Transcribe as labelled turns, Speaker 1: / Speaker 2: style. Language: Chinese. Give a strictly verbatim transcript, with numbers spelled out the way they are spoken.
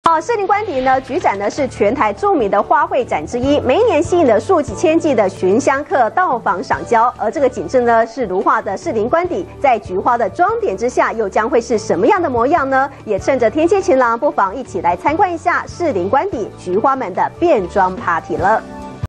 Speaker 1: 好，士林官邸呢，举展呢是全台著名的花卉展之一，每一年吸引了数几千计的寻香客到访赏蕉。而这个景致呢，是如画的士林官邸，在菊花的装点之下，又将会是什么样的模样呢？也趁着天气晴朗，不妨一起来参观一下士林官邸菊花们的变装 party 了。